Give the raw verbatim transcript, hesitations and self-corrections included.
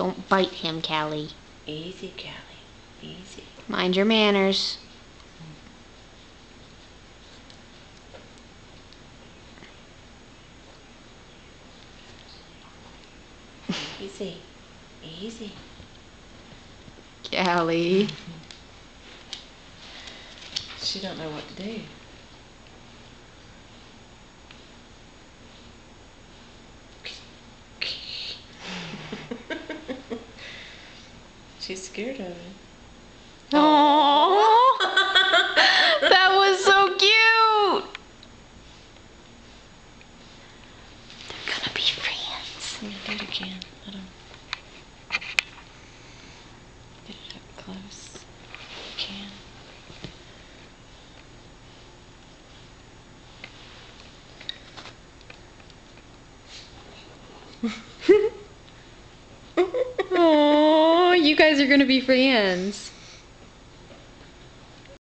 Don't bite him, Callie. Easy, Callie. Easy. Mind your manners. Easy. Easy. Callie. She don't know what to do. She's scared of it. Aww. That was so cute. They're gonna be friends. Yeah, do it again. Let him get it up close. You can. Oh, you guys are gonna be friends.